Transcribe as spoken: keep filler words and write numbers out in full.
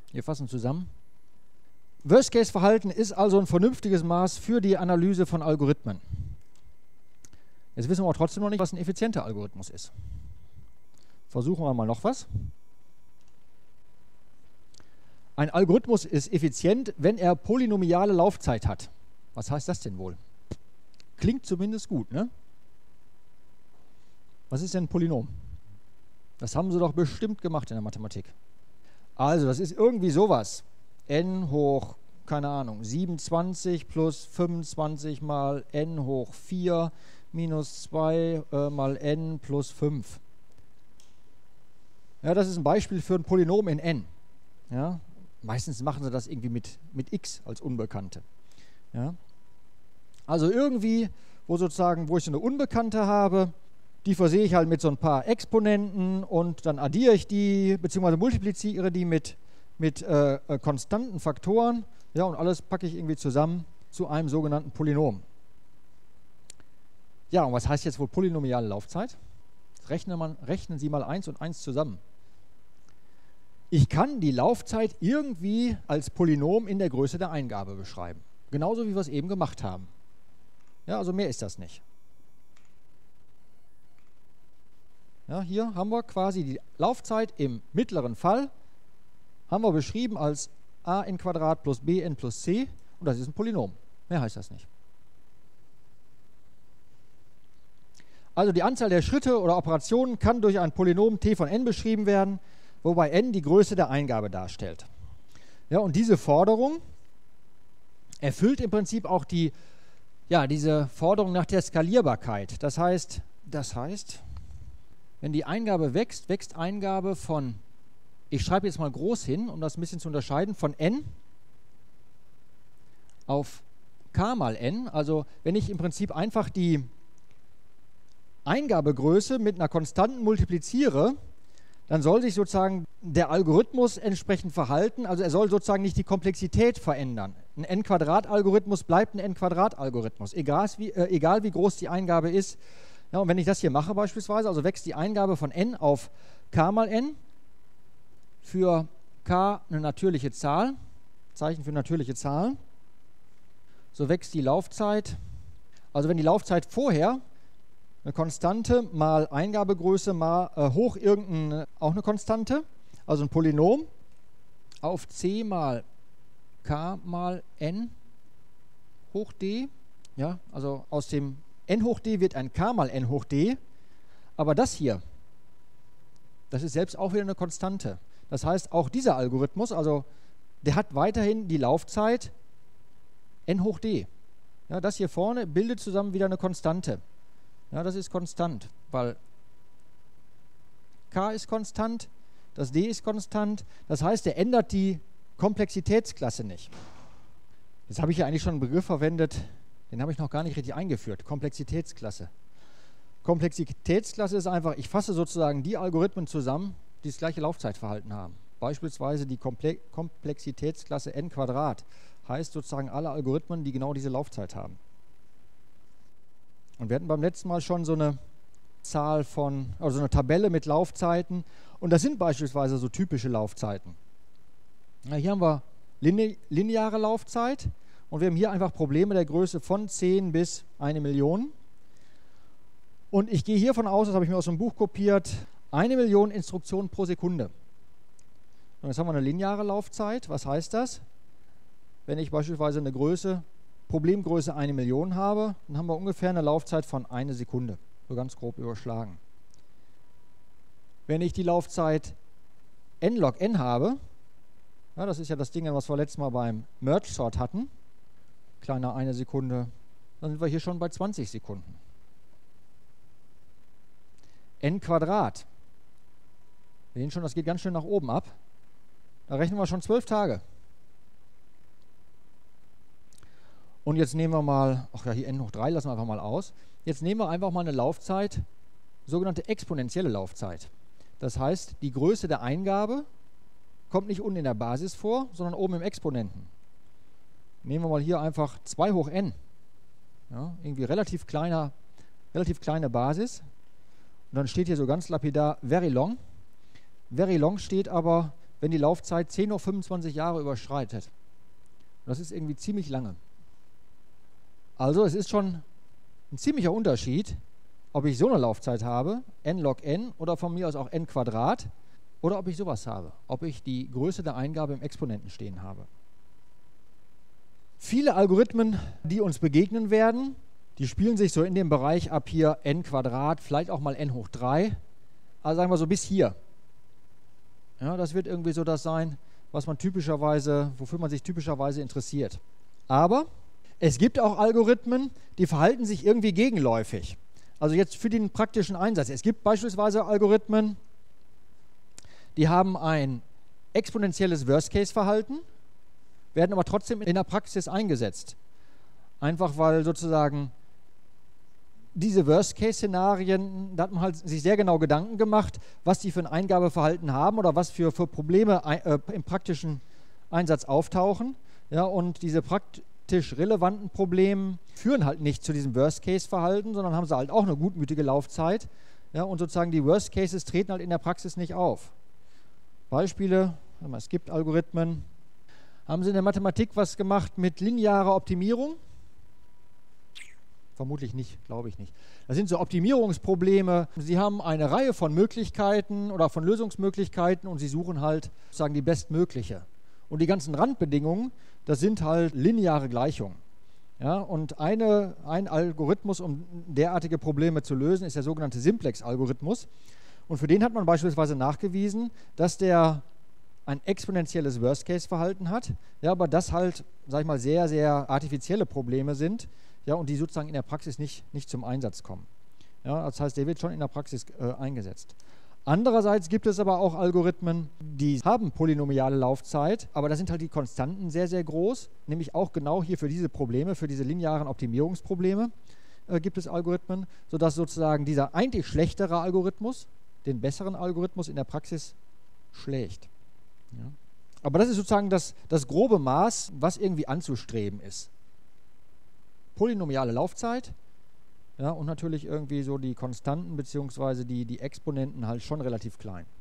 Wir fassen zusammen. Worst-Case-Verhalten ist also ein vernünftiges Maß für die Analyse von Algorithmen. Jetzt wissen wir aber trotzdem noch nicht, was ein effizienter Algorithmus ist. Versuchen wir mal noch was. Ein Algorithmus ist effizient, wenn er polynomiale Laufzeit hat. Was heißt das denn wohl? Klingt zumindest gut, ne? Was ist denn ein Polynom? Das haben Sie doch bestimmt gemacht in der Mathematik. Also, das ist irgendwie sowas. N hoch, keine Ahnung, siebenundzwanzig plus fünfundzwanzig mal n hoch vier minus zwei äh, mal n plus fünf. Ja, das ist ein Beispiel für ein Polynom in n. Ja, meistens machen sie das irgendwie mit, mit x als Unbekannte. Ja. Also irgendwie, wo sozusagen, wo ich so eine Unbekannte habe, die versehe ich halt mit so ein paar Exponenten und dann addiere ich die, beziehungsweise multipliziere die mit, mit äh, konstanten Faktoren. Ja, und alles packe ich irgendwie zusammen zu einem sogenannten Polynom. Ja, und was heißt jetzt wohl polynomiale Laufzeit? Rechnen, man, rechnen Sie mal eins und eins zusammen. Ich kann die Laufzeit irgendwie als Polynom in der Größe der Eingabe beschreiben. Genauso wie wir es eben gemacht haben. Ja, also mehr ist das nicht. Ja, hier haben wir quasi die Laufzeit im mittleren Fall, haben wir beschrieben als a n Quadrat plus b n plus c und das ist ein Polynom. Mehr heißt das nicht. Also die Anzahl der Schritte oder Operationen kann durch ein Polynom t von n beschrieben werden, wobei n die Größe der Eingabe darstellt. Ja, und diese Forderung erfüllt im Prinzip auch die, ja, diese Forderung nach der Skalierbarkeit. Das heißt, das heißt, wenn die Eingabe wächst, wächst Eingabe von, ich schreibe jetzt mal groß hin, um das ein bisschen zu unterscheiden, von n auf k mal n. Also wenn ich im Prinzip einfach die Eingabegröße mit einer Konstanten multipliziere, dann soll sich sozusagen der Algorithmus entsprechend verhalten. Also er soll sozusagen nicht die Komplexität verändern. Ein n-Quadrat-Algorithmus bleibt ein n-Quadrat-Algorithmus, egal wie, äh, egal wie groß die Eingabe ist. Ja, und wenn ich das hier mache beispielsweise, also wächst die Eingabe von n auf k mal n, für k eine natürliche Zahl, Zeichen für natürliche Zahlen, so wächst die Laufzeit, also wenn die Laufzeit vorher eine Konstante mal Eingabegröße mal äh, hoch irgendeine, auch eine Konstante, also ein Polynom auf c mal k mal n hoch d, ja, also aus dem n hoch d wird ein k mal n hoch d, aber das hier, das ist selbst auch wieder eine Konstante. Das heißt, auch dieser Algorithmus, also der hat weiterhin die Laufzeit n hoch d. Ja, das hier vorne bildet zusammen wieder eine Konstante. Ja, das ist konstant, weil k ist konstant, das d ist konstant, das heißt, er ändert die Komplexitätsklasse nicht. Jetzt habe ich ja eigentlich schon einen Begriff verwendet, den habe ich noch gar nicht richtig eingeführt, Komplexitätsklasse. Komplexitätsklasse ist einfach, ich fasse sozusagen die Algorithmen zusammen, die das gleiche Laufzeitverhalten haben. Beispielsweise die Komple Komplexitätsklasse n Quadrat heißt sozusagen alle Algorithmen, die genau diese Laufzeit haben. Und wir hatten beim letzten Mal schon so eine Zahl von, also eine Tabelle mit Laufzeiten und das sind beispielsweise so typische Laufzeiten. Ja, hier haben wir line lineare Laufzeit und wir haben hier einfach Probleme der Größe von zehn bis eine Million. Und ich gehe hiervon aus, das habe ich mir aus dem Buch kopiert, eine Million Instruktionen pro Sekunde. Und jetzt haben wir eine lineare Laufzeit. Was heißt das? Wenn ich beispielsweise eine Größe, Problemgröße eine Million habe, dann haben wir ungefähr eine Laufzeit von einer Sekunde, so ganz grob überschlagen. Wenn ich die Laufzeit n log n habe, ja, das ist ja das Ding, was wir letztes Mal beim Merge Sort hatten, kleiner eine Sekunde, dann sind wir hier schon bei zwanzig Sekunden. n Quadrat, wir sehen schon, das geht ganz schön nach oben ab, da rechnen wir schon zwölf Tage. Und jetzt nehmen wir mal, ach ja, hier n hoch drei lassen wir einfach mal aus. Jetzt nehmen wir einfach mal eine Laufzeit, sogenannte exponentielle Laufzeit. Das heißt, die Größe der Eingabe kommt nicht unten in der Basis vor, sondern oben im Exponenten. Nehmen wir mal hier einfach zwei hoch n. Ja, irgendwie relativ kleiner, relativ kleine Basis. Und dann steht hier so ganz lapidar very long. Very long steht aber, wenn die Laufzeit zehn oder fünfundzwanzig Jahre überschreitet. Das ist irgendwie ziemlich lange. Also es ist schon ein ziemlicher Unterschied, ob ich so eine Laufzeit habe, n log n, oder von mir aus auch n Quadrat, oder ob ich sowas habe, ob ich die Größe der Eingabe im Exponenten stehen habe. Viele Algorithmen, die uns begegnen werden, die spielen sich so in dem Bereich ab hier n Quadrat, vielleicht auch mal n hoch drei, also sagen wir so bis hier. Ja, das wird irgendwie so das sein, was man typischerweise, wofür man sich typischerweise interessiert. Aber es gibt auch Algorithmen, die verhalten sich irgendwie gegenläufig. Also jetzt für den praktischen Einsatz. Es gibt beispielsweise Algorithmen, die haben ein exponentielles Worst-Case-Verhalten, werden aber trotzdem in der Praxis eingesetzt. Einfach weil sozusagen diese Worst-Case-Szenarien, da hat man halt sich sehr genau Gedanken gemacht, was die für ein Eingabeverhalten haben oder was für, für Probleme äh, im praktischen Einsatz auftauchen. Ja, und diese praktisch relevanten Probleme führen halt nicht zu diesem Worst-Case-Verhalten, sondern haben sie halt auch eine gutmütige Laufzeit. Ja, und sozusagen die Worst-Cases treten halt in der Praxis nicht auf. Beispiele, es gibt Algorithmen. Haben Sie in der Mathematik was gemacht mit linearer Optimierung? Vermutlich nicht, glaube ich nicht. Das sind so Optimierungsprobleme. Sie haben eine Reihe von Möglichkeiten oder von Lösungsmöglichkeiten und Sie suchen halt sozusagen die bestmögliche. Und die ganzen Randbedingungen, das sind halt lineare Gleichungen. Ja, und eine, ein Algorithmus, um derartige Probleme zu lösen, ist der sogenannte Simplex-Algorithmus. Und für den hat man beispielsweise nachgewiesen, dass der ein exponentielles Worst-Case-Verhalten hat, ja, aber das halt, sag ich mal, sehr, sehr artifizielle Probleme sind, ja, und die sozusagen in der Praxis nicht, nicht zum Einsatz kommen. Ja, das heißt, der wird schon in der Praxis äh, eingesetzt. Andererseits gibt es aber auch Algorithmen, die haben polynomiale Laufzeit, aber da sind halt die Konstanten sehr, sehr groß, nämlich auch genau hier für diese Probleme, für diese linearen Optimierungsprobleme äh, gibt es Algorithmen, sodass sozusagen dieser eigentlich schlechtere Algorithmus den besseren Algorithmus in der Praxis schlägt. Ja. Aber das ist sozusagen das, das grobe Maß, was irgendwie anzustreben ist. Polynomiale Laufzeit, ja, und natürlich irgendwie so die Konstanten bzw. die, die Exponenten halt schon relativ klein.